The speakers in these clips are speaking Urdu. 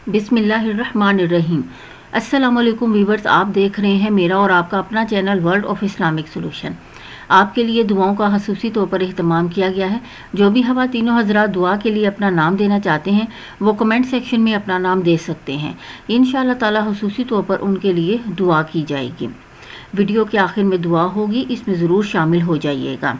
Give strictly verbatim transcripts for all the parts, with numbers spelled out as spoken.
बिस्मिल्लाहिर्रहमानिर्रहीम। अस्सलाम वालेकुम व्यूवर्स, आप देख रहे हैं मेरा और आपका अपना channel world of Islamic solution. आपके लिए दुआओं का खसूसी तौर पर अहतमाम किया गया है। जो भी हवा तीनों हजरात दुआ के लिए अपना नाम देना चाहते हैं वो कमेंट सेक्शन में अपना नाम दे सकते हैं। इंशाअल्लाह ताला खसूसी तौर पर उनके लिए दुआ की जाएगी। वीडियो के आखिर में दुआ होगी, इसमें ज़रूर शामिल हो जाइएगा।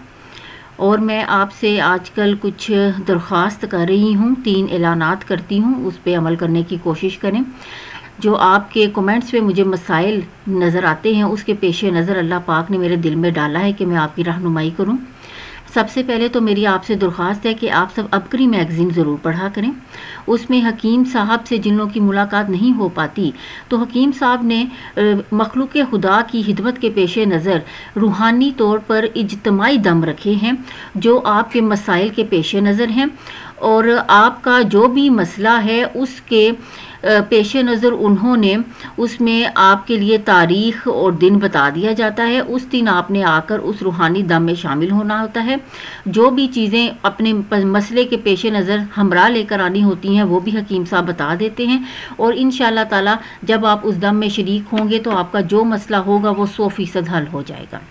और मैं आपसे आजकल कुछ दरख्वास्त कर रही हूँ, तीन ऐलानात करती हूँ, उस पर अमल करने की कोशिश करें। जो आपके कमेंट्स पे मुझे मसाइल नज़र आते हैं उसके पेश नज़र अल्लाह पाक ने मेरे दिल में डाला है कि मैं आपकी रहनुमाई करूँ। सबसे पहले तो मेरी आपसे दरख्वास्त है कि आप सब अबकरी मैगज़ीन ज़रूर पढ़ा करें। उसमें हकीम साहब से जिन लोगों की मुलाकात नहीं हो पाती, तो हकीम साहब ने मखलूक खुदा की खिदमत के पेश नज़र रूहानी तौर पर इज्तमाई दम रखे हैं जो आपके मसाइल के पेश नज़र हैं। और आपका जो भी मसला है उसके पेश नज़र उन्होंने उसमें आपके लिए तारीख़ और दिन बता दिया जाता है। उस दिन आपने आकर उस रूहानी दम में शामिल होना होता है। जो भी चीज़ें अपने मसले के पेश नज़र हमरा लेकर आनी होती हैं वो भी हकीम साहब बता देते हैं। और इंशाअल्लाह ताला जब आप उस दम में शरीक होंगे तो आपका जो मसला होगा वो सौ फीसद हल हो जाएगा।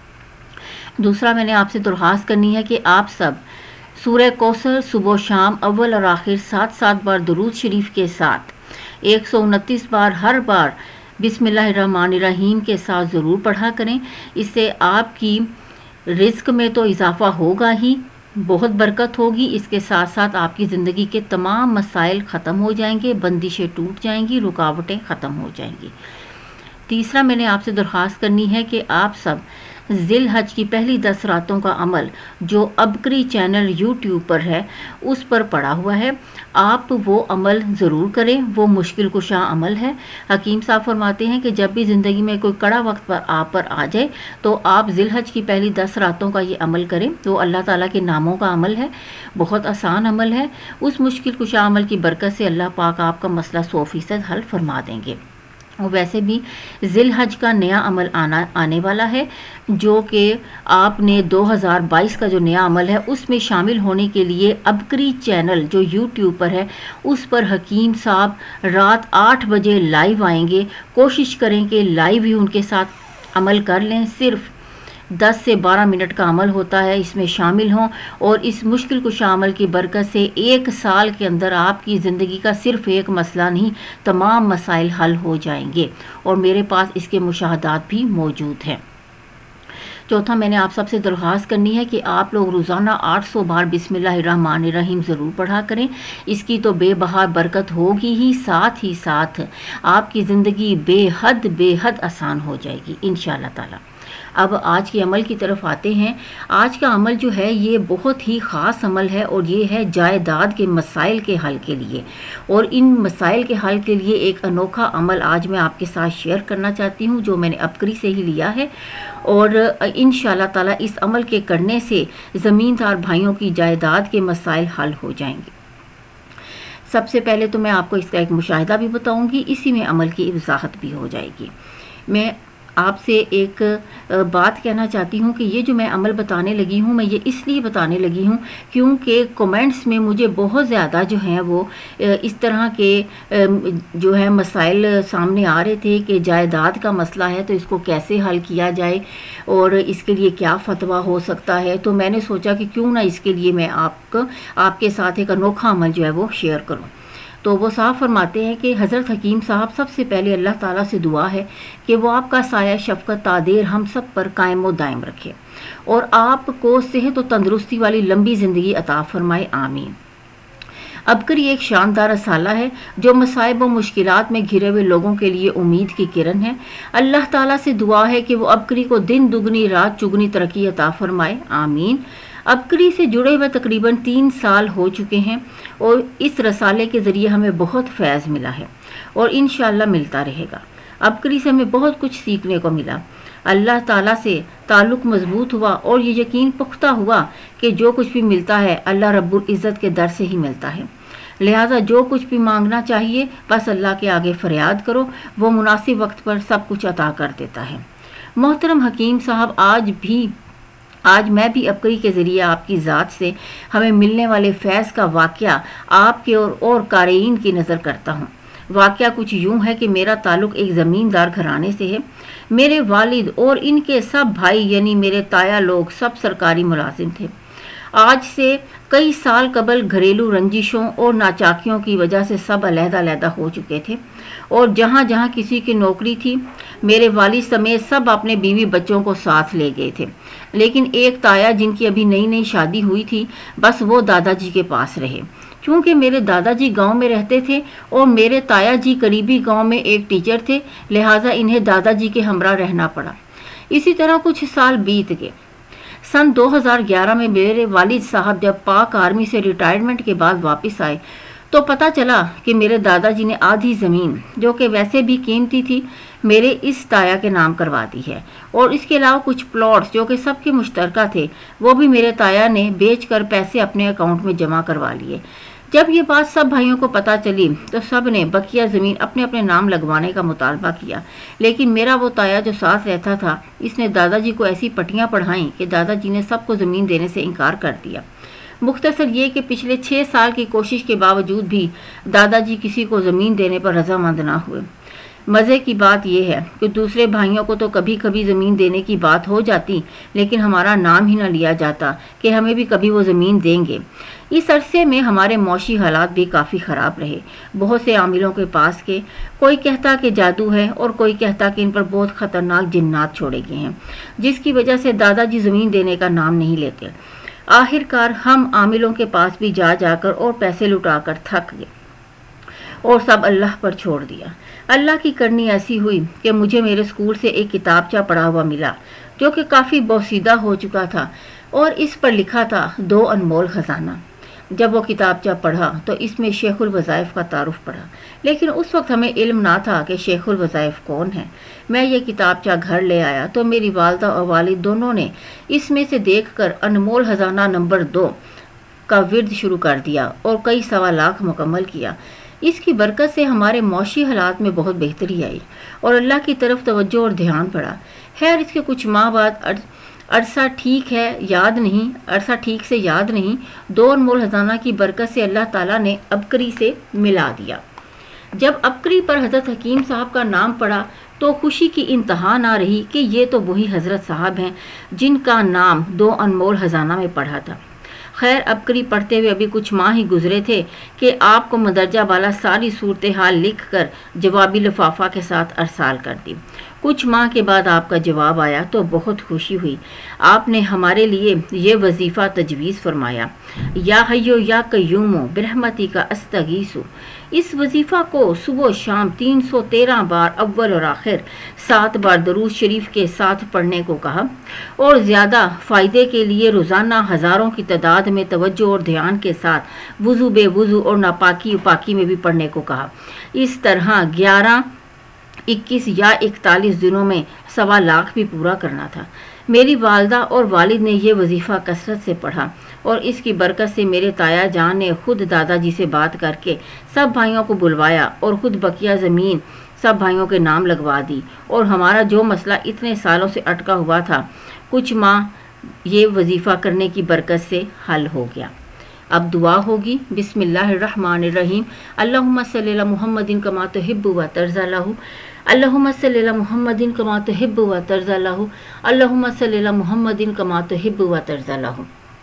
दूसरा, मैंने आपसे दरख्वास्त करनी है कि आप सब सूरह कौसर सुबह शाम अव्वल और आखिर सात सात बार दुरूद शरीफ के साथ एक सौ उनतीस बार हर बार बिस्मिल्लाहिर्रहमानिर्रहीम के साथ ज़रूर पढ़ा करें। इससे आपकी रिज़्क में तो इजाफ़ा होगा ही, बहुत बरकत होगी। इसके साथ साथ आपकी ज़िंदगी के तमाम मसाइल ख़त्म हो जाएंगे, बंदिशें टूट जाएंगी, रुकावटें ख़त्म हो जाएंगी। तीसरा, मैंने आपसे दरख्वास्त करनी है कि आप सब ज़िल हज की पहली दस रातों का अमल जो अबकरी चैनल यूट्यूब पर है उस पर पड़ा हुआ है, आप वो अमल ज़रूर करें। वो मुश्किल कुशा अमल है। हकीम साहब फरमाते हैं कि जब भी ज़िंदगी में कोई कड़ा वक्त पर आप पर आ जाए तो आप ज़िल हज की पहली दस रातों का ये अमल करें। तो अल्लाह ताला के नामों का अमल है, बहुत आसान अमल है। उस मुश्किल कुशा अमल की बरकत से अल्लाह पाक आपका मसला सौ फीसद हल फरमा देंगे। और वैसे भी ज़िल हज का नया अमल आना आने वाला है जो कि आपने दो हज़ार बाईस का जो नया अमल है उसमें शामिल होने के लिए अबकरी चैनल जो यूट्यूब पर है उस पर हकीम साहब रात आठ बजे लाइव आएंगे। कोशिश करें कि लाइव ही उनके साथ अमल कर लें। सिर्फ दस से बारह मिनट का अमल होता है, इसमें शामिल हों और इस मुश्किल कुशा अमल की बरकत से एक साल के अंदर आपकी ज़िंदगी का सिर्फ एक मसला नहीं, तमाम मसाइल हल हो जाएंगे। और मेरे पास इसके मुशाहदात भी मौजूद हैं। चौथा, मैंने आप सबसे दरख्वास्त करनी है कि आप लोग रोज़ाना आठ सौ बार बिस्मिल्लाहिर्रहमानिर्रहीम ज़रूर पढ़ा करें। इसकी तो बेबहा बरकत होगी ही, साथ ही साथ आपकी ज़िंदगी बेहद बेहद आसान हो जाएगी इंशाअल्लाह ताला। अब आज के अमल की तरफ आते हैं। आज का अमल जो है ये बहुत ही ख़ास अमल है और ये है जायदाद के मसाइल के हल के लिए। और इन मसाइल के हल के लिए एक अनोखा अमल आज मैं आपके साथ शेयर करना चाहती हूँ जो मैंने अबकरी से ही लिया है। और इंशाअल्लाह ताला इस अमल के करने से ज़मींदार भाइयों की जायदाद के मसाइल हल हो जाएंगे। सबसे पहले तो मैं आपको इसका एक मुशाहिदा भी बताऊँगी, इसी में अमल की वजाहत भी हो जाएगी। मैं आपसे एक बात कहना चाहती हूँ कि ये जो मैं अमल बताने लगी हूँ मैं ये इसलिए बताने लगी हूँ क्योंकि कमेंट्स में मुझे बहुत ज़्यादा जो हैं वो इस तरह के जो है मसाइल सामने आ रहे थे कि जायदाद का मसला है तो इसको कैसे हल किया जाए और इसके लिए क्या फतवा हो सकता है। तो मैंने सोचा कि क्यों ना इसके लिए मैं आपको आपके साथ एक अनोखा अमल जो है वो शेयर करूँ। तो वो साहब फरमाते हैं कि हज़रत हकीम साहब सबसे पहले अल्लाह ताला से दुआ है कि वो आपका साया शफ़क़त तादेर हम सब पर कायम व दायम रखे और आपको सेहत और तंदुरुस्ती वाली लंबी ज़िंदगी अता फरमाए, आमीन। अबकरी एक शानदार रसाला है जो मसाइब व मुश्किलात में घिरे हुए लोगों के लिए उम्मीद की किरण है। अल्लाह ताला से दुआ है कि वो अबकरी को दिन दुगनी रात चुगनी तरक्की अता फरमाए, आमीन। अबकरी से जुड़े हुए तकरीबन तीन साल हो चुके हैं और इस रसाले के ज़रिए हमें बहुत फैज़ मिला है और इंशाअल्लाह मिलता रहेगा। अबकरी से हमें बहुत कुछ सीखने को मिला। अल्लाह ताला से ताल्लुक़ मजबूत हुआ और ये यकीन पुख्ता हुआ कि जो कुछ भी मिलता है अल्लाह रब्बुल इज़्ज़त के दर से ही मिलता है। लिहाजा जो कुछ भी मांगना चाहिए बस अल्लाह के आगे फरियाद करो, वो मुनासिब वक्त पर सब कुछ अता कर देता है। मोहतरम हकीम साहब, आज भी आज मैं भी अबकरी के ज़रिए आपकी ज़ात से हमें मिलने वाले फैज़ का वाक़या आपके और, और क़ारीन की नज़र करता हूँ। واقعہ کچھ یوں ہے کہ میرا تعلق ایک زمیندار گھرانے سے ہے۔ میرے والد اور ان کے سب بھائی یعنی میرے تایا لوگ سب سرکاری ملازم تھے۔ آج سے کئی سال قبل گھریلو رنجشوں اور ناچاکیوں کی وجہ سے سب علیحدہ علیحدہ ہو چکے تھے، اور جہاں جہاں کسی کی نوکری تھی میرے والد سمیت سب اپنے بیوی بچوں کو ساتھ لے گئے تھے، لیکن ایک تایا جن کی ابھی نئی نئی شادی ہوئی تھی بس وہ دادا جی کے پاس رہے۔ چونکہ میرے دادا جی گاؤں میں رہتے تھے اور میرے تایا جی قریبی گاؤں میں ایک ٹیچر تھے، لہٰذا انہیں دادا جی کے ہمراہ رہنا پڑا۔ اسی طرح کچھ سال بیت گئے۔ سن دو ہزار گیارہ میں میرے والد صاحب جب پاک آرمی سے ریٹائرمنٹ کے بعد واپس آئے تو پتہ چلا کہ میرے دادا جی نے آدھی زمین جو کہ ویسے بھی قیمتی تھی میرے اس تایا کے نام کروا دی ہے، اور اس کے علاوہ کچھ پلاٹس جو کہ سب کے مشترکہ تھے وہ بھی میرے تایا نے بیچ کر پیسے اپنے اکاؤنٹ میں جمع کروا لیے۔ جب یہ بات سب بھائیوں کو پتہ چلی تو سب نے بقیہ زمین اپنے اپنے نام لگوانے کا مطالبہ کیا، لیکن میرا وہ تایا جو ساتھ رہتا تھا اس نے دادا جی کو ایسی پٹیاں پڑھائیں کہ دادا جی نے سب کو زمین دینے سے انکار کر دیا۔ مختصر یہ کہ پچھلے چھ سال کی کوشش کے باوجود بھی دادا جی کسی کو زمین دینے پر رضامند نہ ہوئے۔ مزے کی بات یہ ہے کہ دوسرے بھائیوں کو تو کبھی کبھی زمین دینے کی بات ہو جاتی لیکن ہمارا نام ہی نہ لیا جاتا کہ ہمیں بھی کبھی وہ زمین دیں گے۔ اس عرصے میں ہمارے معاشی حالات بھی کافی خراب رہے۔ بہت سے عاملوں کے پاس کے کوئی کہتا کہ جادو ہے اور کوئی کہتا کہ ان پر بہت خطرناک جنات چھوڑے گئے ہیں، جس کی وجہ سے دادا جی زمین دینے کا نام نہیں لیتے۔ آخر کار ہم عاملوں کے پاس بھی جا جا کر اور پیسے لٹا کر تھک گئے اور سب اللہ پر چھوڑ دیا۔ اللہ کی کرنی ایسی ہوئی کہ مجھے میرے اسکول سے ایک کتابچہ پڑھا ہوا ملا جو کہ کافی بوسیدہ ہو چکا تھا اور اس پر لکھا تھا دو انمول خزانہ۔ جب وہ کتابچہ پڑھا تو اس میں شیخ الوظائف کا تعارف پڑھا، لیکن اس وقت ہمیں علم نہ تھا کہ شیخ الوظائف کون ہے۔ میں یہ کتابچہ گھر لے آیا تو میری والدہ اور والد دونوں نے اس میں سے دیکھ کر انمول خزانہ نمبر دو کا ورد شروع کر دیا اور کئی سوا لاکھ مکمل کیا۔ اس کی برکت سے ہمارے معاشی حالات میں بہت بہتری آئی اور اللہ کی طرف توجہ اور دھیان پڑا۔ خیر اس کے کچھ ماہ بعد عرصہ ٹھیک ہے یاد نہیں عرصہ ٹھیک سے یاد نہیں دو انمول خزانہ کی برکت سے اللہ تعالیٰ نے عبقری سے ملا دیا۔ جب عبقری پر حضرت حکیم صاحب کا نام پڑا تو خوشی کی انتہا نہ رہی کہ یہ تو وہی حضرت صاحب ہیں جن کا نام دو انمول خزانہ میں پڑھا تھا۔ خیر عبقری پڑھتے ہوئے ابھی کچھ ماہ ہی گزرے تھے کہ آپ کو مندرجہ بالا ساری صورتحال لکھ کر جوابی لفافہ کے ساتھ ارسال کر دی۔ کچھ ماہ کے بعد آپ کا جواب آیا تو بہت خوشی ہوئی۔ آپ نے ہمارے لیے یہ وظیفہ تجویز فرمایا، یا حیو یا قیومو برحمتی کا استغیثو۔ اس وظیفہ کو صبح و شام تین سو تیرہ بار اول اور آخر سات بار درود شریف کے ساتھ پڑھنے کو کہا، اور زیادہ فائدے کے لیے روزانہ ہزاروں کی تعداد میں توجہ اور دھیان کے ساتھ وضو بے وضو اور ناپاکی پاکی میں بھی پڑھنے کو کہا۔ اس طرح گیارہ اکیس یا اکتالیس دنوں میں سوا لاکھ بھی پورا کرنا تھا۔ میری والدہ اور والد نے یہ وظیفہ کثرت سے پڑھا اور اس کی برکت سے میرے تایا جان نے خود دادا جی سے بات کر کے سب بھائیوں کو بلوایا اور خود بقیہ زمین سب بھائیوں کے نام لگوا دی، اور ہمارا جو مسئلہ اتنے سالوں سے اٹکا ہوا تھا کچھ ماہ یہ وظیفہ کرنے کی برکت سے حل ہو گیا۔ اب دعا ہوگی۔ بسم اللہ الرحمن الرحیم۔ اللہم صلی علی محمد کما تحب و ترضی لہ، اللہم صلی علی محمد کما تحب و ترضی لہ، اللہم صلی علی محمد کما تحب و ترضی لہ۔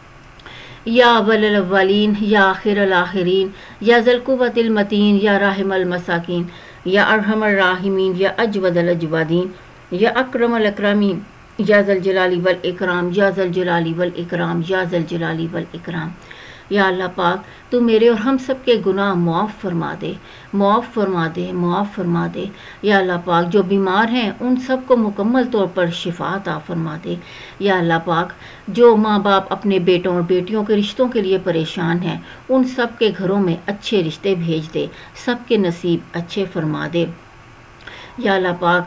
یا اول الاولین یا آخر الاخرین یا ذی القوۃ المتین یا راحم المساکین یا ارحم الراحمین یا اجود الاجودین یا اکرم الاکرمین یا ذی الجلال والاکرام یا ذی الجلال والاکرام یا ذی الجلال والاکرام۔ یا اللہ پاک تو میرے اور ہم سب کے گناہ معاف فرما دے، معاف فرما دے، معاف فرما دے۔ یا اللہ پاک جو بیمار ہیں ان سب کو مکمل طور پر شفا عطا فرما دے۔ یا اللہ پاک جو ماں باپ اپنے بیٹوں اور بیٹیوں کے رشتوں کے لیے پریشان ہیں ان سب کے گھروں میں اچھے رشتے بھیج دے، سب کے نصیب اچھے فرما دے۔ یا اللہ پاک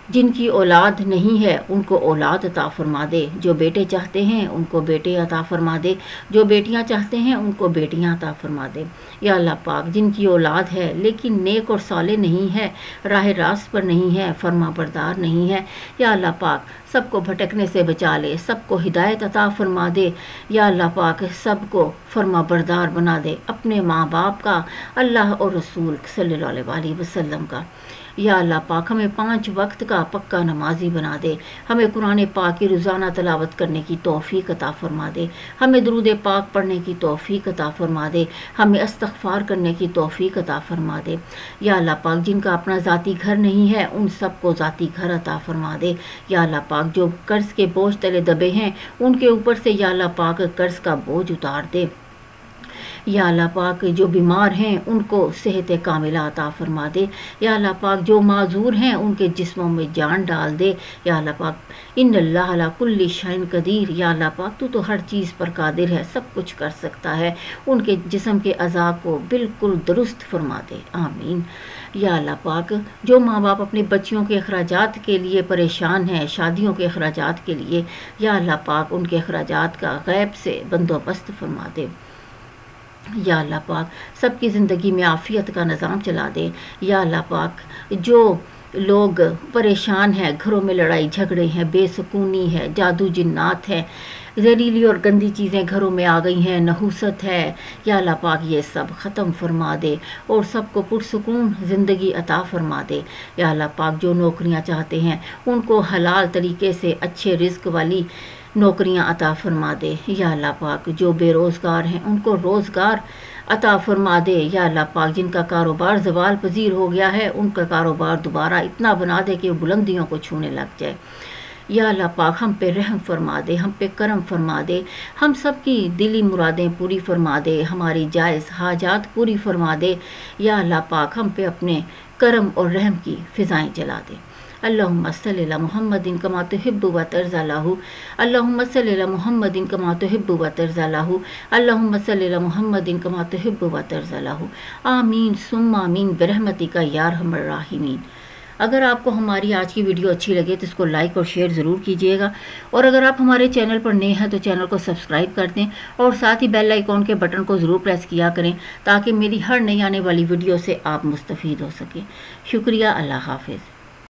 جن کی اولاد نہیں ہے ان کو اولاد عطا فرما دے، جو بیٹے چاہتے ہیں ان کو بیٹے عطا فرما دے، جو بیٹیاں چاہتے ہیں ان کو بیٹیاں عطا فرما دے۔ یا اللہ پاک جن کی اولاد ہے لیکن نیک اور صالح نہیں ہے، راہ راست پر نہیں ہے، فرما بردار نہیں ہے، یا اللہ پاک سب کو بھٹکنے سے بچا لے، سب کو ہدایت عطا فرما دے، یا اللہ پاک سب کو فرما بردار بنا دے، اپنے ماں باپ کا، اللہ اور رسول صلی اللہ علیہ وسلم کا۔ یا اللہ پاک ہمیں پانچ وقت کا پکا نمازی بنا دے، ہمیں قرآن پاک کی روزانہ تلاوت کرنے کی توفیق عطا فرما دے، ہمیں درود پاک پڑھنے کی توفیق عطا فرما دے، ہمیں استغفار کرنے کی توفیق عطا فرما دے۔ یا اللہ پاک جن کا اپنا ذاتی گھر نہیں ہے ان سب کو ذاتی گھر عطا فرما دے۔ یا اللہ پاک جو قرض کے بوجھ تلے دبے ہیں ان کے اوپر سے یا اللہ پاک قرض کا بوجھ اتار دے۔ یا اللہ پاک جو بیمار ہیں ان کو صحت کاملہ عطا فرما دے۔ یا اللہ پاک جو معذور ہیں ان کے جسموں میں جان ڈال دے۔ یا اللہ پاک ان اللہ علی کل شیء قدیر، یا اللہ پاک تو تو ہر چیز پر قادر ہے، سب کچھ کر سکتا ہے، ان کے جسم کے اعضاء کو بالکل درست فرما دے، آمین۔ یا اللہ پاک جو ماں باپ اپنے بچیوں کے اخراجات کے لیے پریشان ہیں، شادیوں کے اخراجات کے لیے، یا اللہ پاک ان کے اخراجات کا غیب سے بندوبست فرما دے۔ یا اللہ پاک سب کی زندگی میں عافیت کا نظام چلا دے۔ یا اللہ پاک جو لوگ پریشان ہیں، گھروں میں لڑائی جھگڑے ہیں، بے سکونی ہے، جادو جنات ہے، زہریلی اور گندی چیزیں گھروں میں آ گئی ہیں، نحوست ہے، یا اللہ پاک یہ سب ختم فرما دے اور سب کو پرسکون زندگی عطا فرما دے۔ یا اللہ پاک جو نوکریاں چاہتے ہیں ان کو حلال طریقے سے اچھے رزق والی نوکریاں عطا فرما دے۔ یا اللہ پاک جو بے روزگار ہیں ان کو روزگار عطا فرما دے۔ یا اللہ پاک جن کا کاروبار زوال پذیر ہو گیا ہے ان کا کاروبار دوبارہ اتنا بنا دے کہ وہ بلندیوں کو چھونے لگ جائے۔ یا اللہ پاک ہم پہ رحم فرما دے، ہم پہ کرم فرما دے، ہم سب کی دلی مرادیں پوری فرما دے، ہماری جائز حاجات پوری فرما دے۔ یا اللہ پاک ہم پہ اپنے کرم اور رحم کی فضائیں جلا دے۔ اللہم صلی علی محمد کما تحب و ترضی لہ، اللہم صلی علی محمد کما تحب و ترضی لہ، اللہم صلی علی محمد کما تحب و ترضی لہ، آمین ثم آمین برحمتک یا ارحم الراحمین۔ اگر آپ کو ہماری آج کی ویڈیو اچھی لگے تو اس کو لائک اور شیئر ضرور کیجیے گا، اور اگر آپ ہمارے چینل پر نئے ہیں تو چینل کو سبسکرائب کر دیں اور ساتھ ہی بیل آئیکن کے بٹن کو ضرور پریس کیا کریں تاکہ میری ہر نئی آنے والی ویڈیو سے آپ مستفید ہو سکیں۔ شکریہ، اللہ حافظ۔